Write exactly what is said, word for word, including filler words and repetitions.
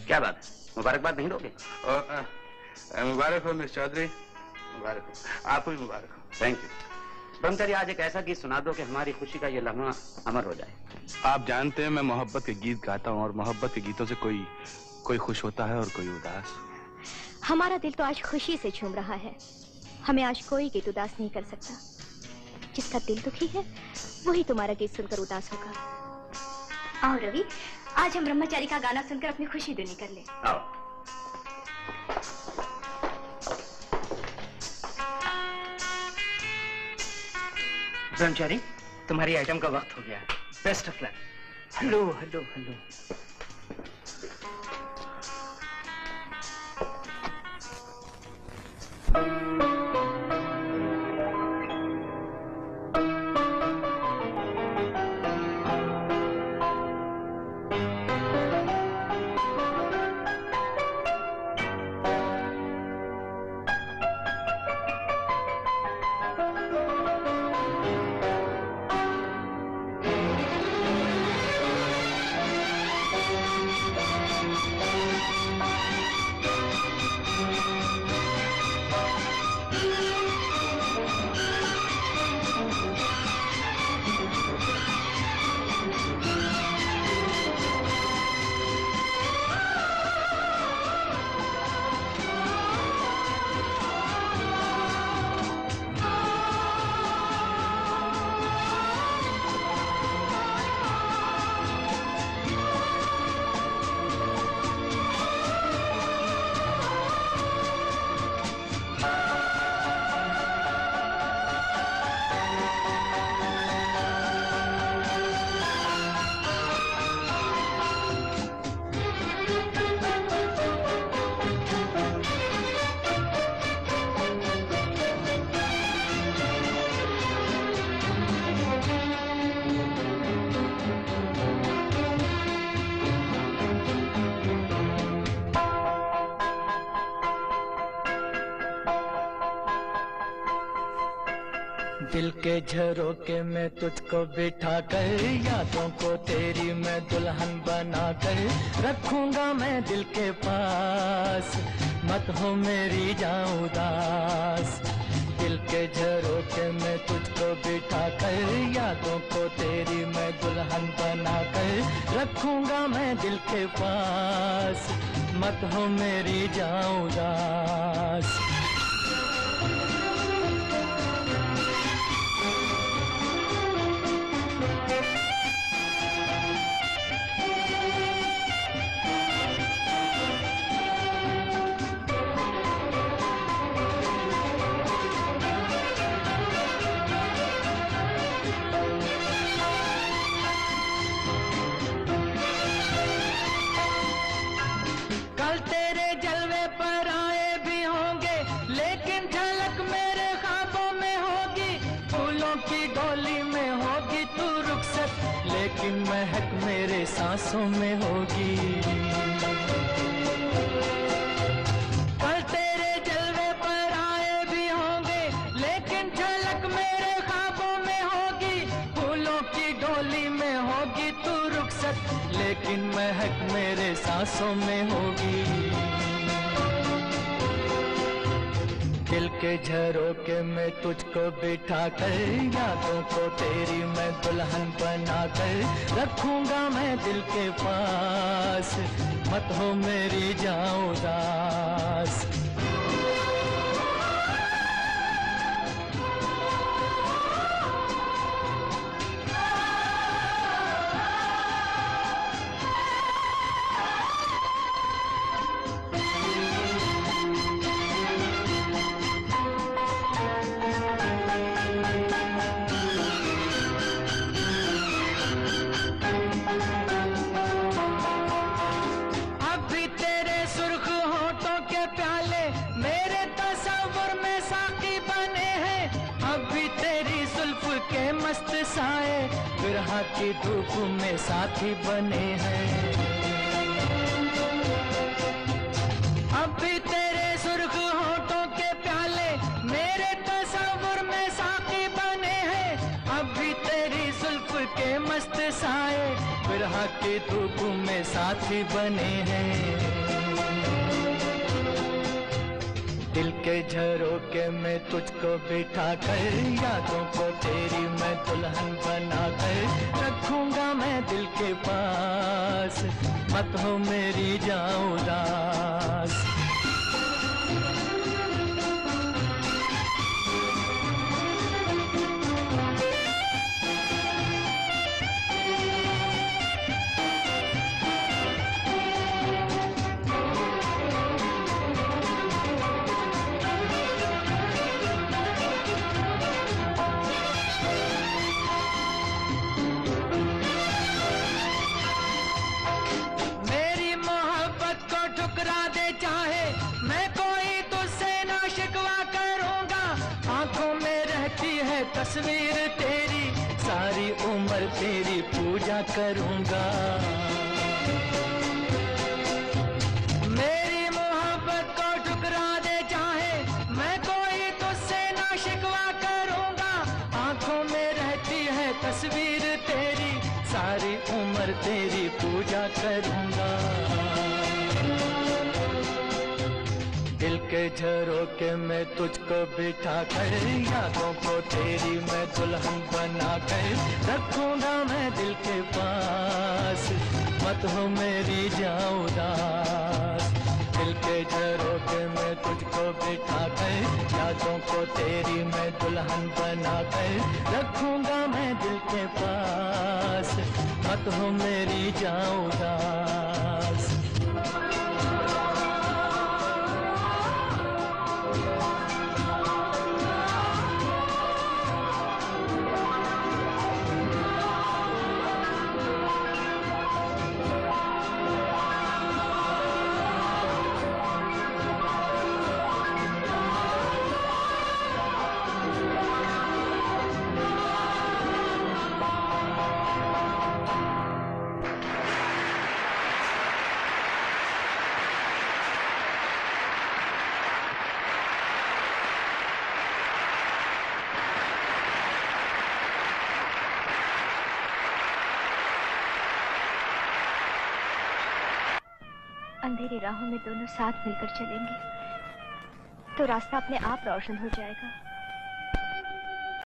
क्या बात है, मुबारकबाद नहीं दोगे? मुबारक हो मिस चौधरी, मुबारक हो। आपको भी मुबारक हो। Thank you. ब्रह्मचारी, आज एक ऐसा गीत सुना दो कि हमारी खुशी का ये लम्हा अमर हो जाए। आप जानते हैं मैं मोहब्बत के गीत गाता हूँ और मोहब्बत के गीतों से कोई कोई खुश होता है और कोई उदास। हमारा दिल तो आज खुशी से झूम रहा है, हमें आज कोई गीत उदास नहीं कर सकता। जिसका दिल दुखी है वही तुम्हारा गीत सुनकर उदास होगा। आओ रवि, आज हम ब्रह्मचारी का गाना सुनकर अपनी खुशी दूनी कर ले। आओ। ब्रह्मचारी, तुम्हारी आइटम का वक्त हो गया। Best of luck. Hello hello hello. दिल के झरोके में तुझको बिठा कर, यादों को तेरी मैं दुल्हन बना कर रखूंगा मैं दिल के पास, मत हो मेरी जाऊं उदास। दिल के झरोके में तुझको बिठा कर, यादों को तेरी मैं दुल्हन बना कर रखूंगा मैं दिल के पास, मत हो मेरी जाऊं उदास। महक मेरे सांसों में होगी, कल तेरे जलवे पर आए भी होंगे, लेकिन झलक मेरे ख्वाबों में होगी। फूलों की डोली में होगी तू रुखसत, लेकिन महक मेरे सांसों में होगी। दिल के झरोके में तुझको बिठा कर, यादों को तेरी मैं दुल्हन बना कर रखूंगा मैं दिल के पास, मत हो मेरी जाऊं उदास। बिरहा की धूप में साथी बने हैं, अब भी तेरे सुर्ख होठों के प्याले मेरे तस्वुर में साथी बने हैं। अब भी तेरी जुल्फ के मस्त साए बिरहा के धूप में साथी बने हैं। दिल के झरोके में तुझको बिठा कर यादों को तेरी मैं दुल्हन बना कर रखूंगा मैं दिल के पास, मत हो मेरी जाऊं उदास। तस्वीर तेरी सारी उम्र तेरी पूजा करूंगा। मेरी मोहब्बत को ठुकरा दे चाहे मैं कोई तुझसे ना शिकवा करूंगा। आंखों में रहती है तस्वीर तेरी सारी उम्र तेरी पूजा करूंगा। दिल के झरोके में तुझको बिठा कर यादों को तेरी मैं दुल्हन बना कर रखूंगा मैं दिल के पास, मत हो मेरी जाऊं उदास। दिल के झरोके में तुझको बिठा कर यादों को तेरी मैं दुल्हन बना कर रखूंगा मैं दिल के पास, मत हो मेरी जाऊं उदास। अंधेरी राहों में दोनों साथ मिलकर चलेंगे तो रास्ता अपने आप रोशन हो जाएगा।